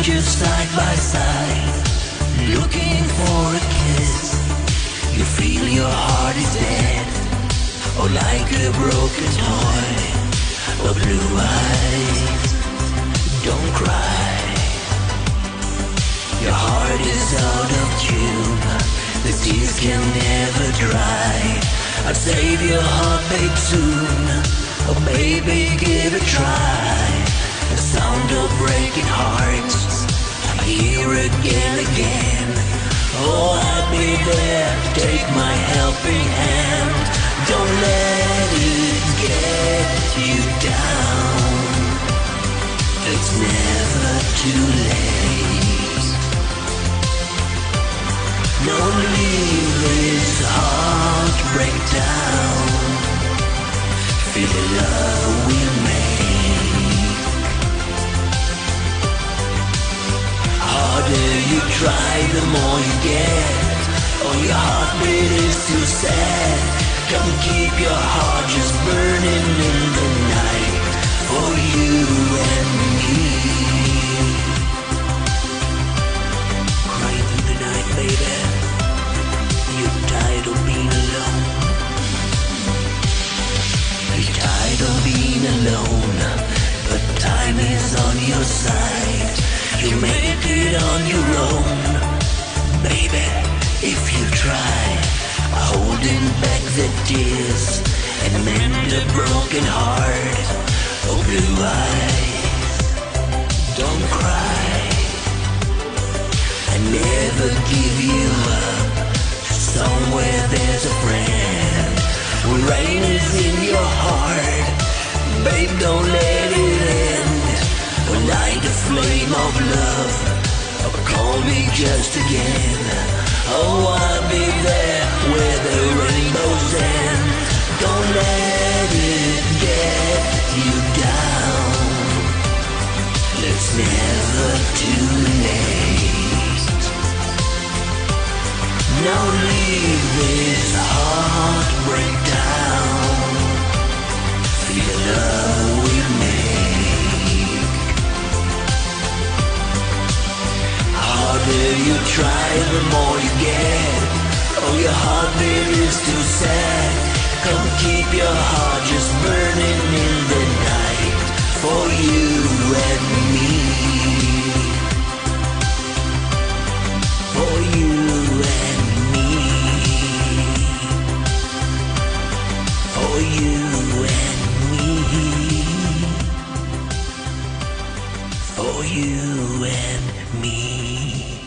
just side by side, looking for a kiss. You feel your heart is dead, or like a broken toy, or blue eyes. Don't cry, your heart is out of tune, the tears can never dry. I'd save your heart, babe, soon. Oh baby, give it a try. The sound of breaking hearts I hear again, again. Oh, I'll be there, take my helping hand. Don't let it get you down. It's never too late. Don't leave this heart break down. Feel the love we make. Harder you try, the more you get. Oh, your heartbeat is too sad. Come keep your heart just burning in the night for you and me. Crying through the night, baby. You're tired of being alone. You're tired of being alone, but time is on your side. You make it on your own, baby, if you try. Holding back the tears and mend a broken heart. Oh, blue eyes, don't cry. I never give you up. Somewhere there's a friend. When rain is in your heart, babe, don't let it end. Or light a flame of love, or call me just again. Oh, I'll be there where the rainbows end. Don't let it get you down. It's never too late. Now leave this heart break down. Feel the love we make. Harder you try, the more you get. Oh, your heartbeat is too sad. Come keep your heart just burning in the night for you and me. For you and me. For you and me. For you and me.